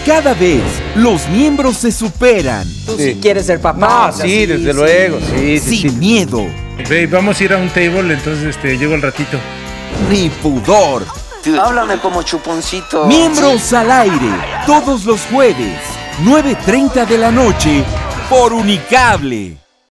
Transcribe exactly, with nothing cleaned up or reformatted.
Cada vez los miembros se superan. Tú sí, sí quieres ser papá. No, o sea, sí, desde sí. luego, sí, sí, Sin sí. miedo. Ve, vamos a ir a un table, entonces este, llego al ratito. Ni pudor. Háblame como chuponcito. Miembros al aire. Todos los jueves, nueve treinta de la noche, por Unicable.